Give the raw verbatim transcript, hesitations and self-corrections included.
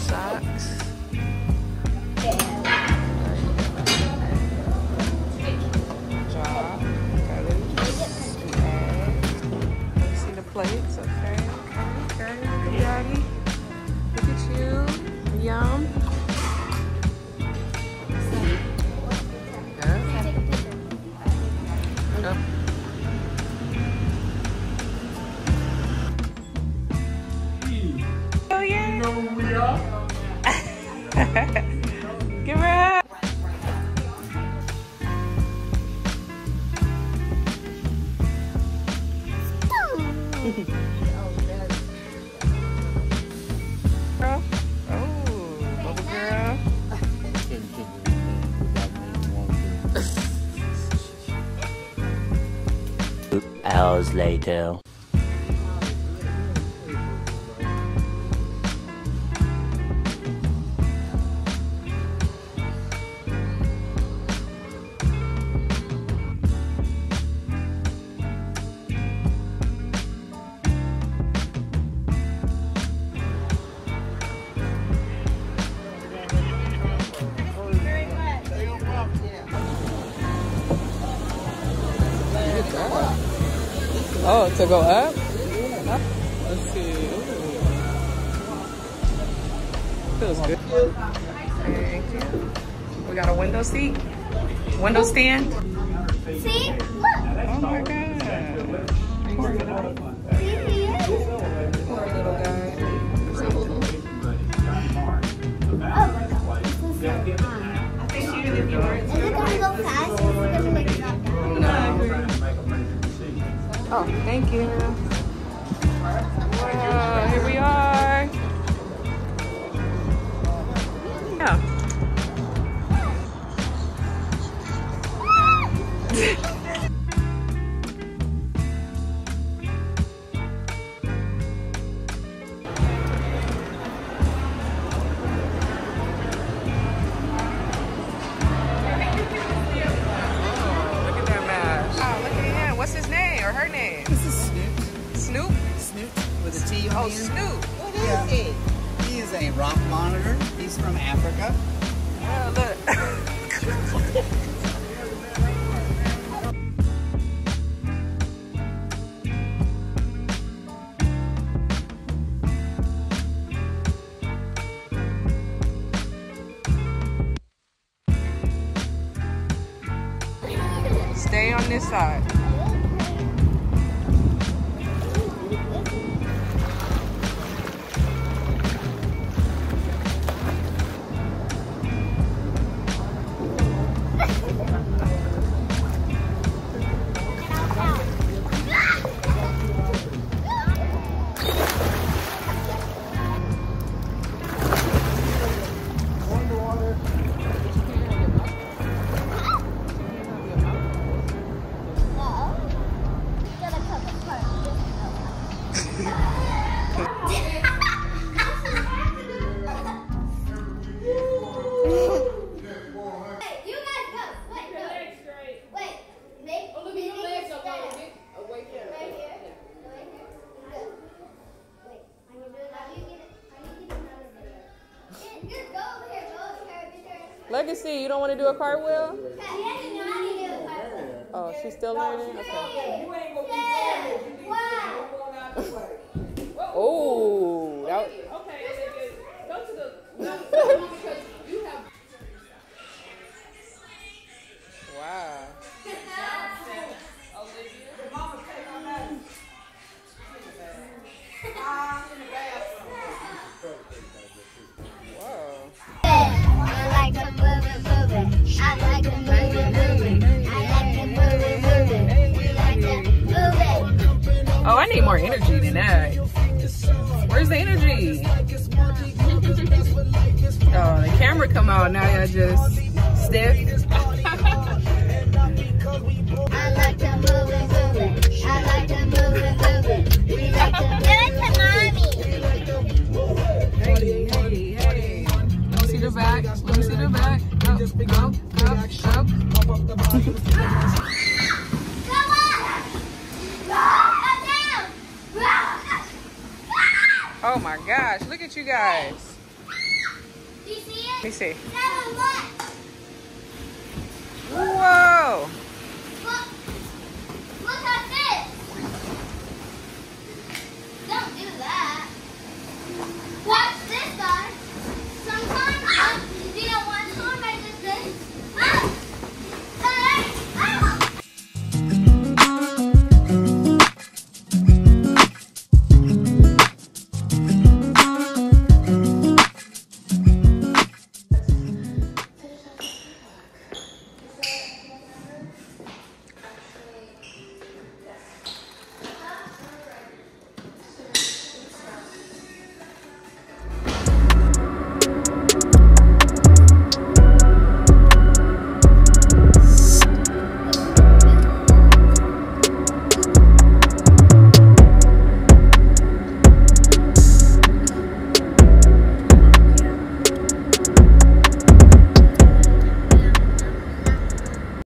socks. Job. See the plates, okay, okay, okay. Look at Daddy. Look at you. Yum. Yeah. Yep. Oh yeah. You know who we are? Give her a hug. Girl. Oh, bubble girl. Two hours later. Oh, to go up? Let's see. Ooh. Feels good. Thank you. We got a window seat. Window stand. See? Look. Oh my God. Poor little, poor little guy. I think even if you weren't. Is it gonna go fast? Or is it gonna make it not go? No, I agree. Oh, thank you. Wow, here we are. Yeah. What's his name or her name? This is Snoop. Snoop? Snoop with a T on Oh, the end. Snoop. What is Yeah. he? He is a rock monitor. He's from Africa. Oh, look. Stay on this side. Legacy, you don't want to do a cartwheel? Oh, she's still learning? Okay. Oh, that was... Go to the... Wow. Oh, I need more energy than that. Where's the energy? Oh, the camera come out, now y'all just stiff. I like to move it, move it. I like to move it, move it. We like to move it to mommy. Hey, hey, hey. Let me see the back. Let me see the back. Up, up, up, up. Oh my gosh, look at you guys. Do you see it? Let me see. Seven, look. Whoa!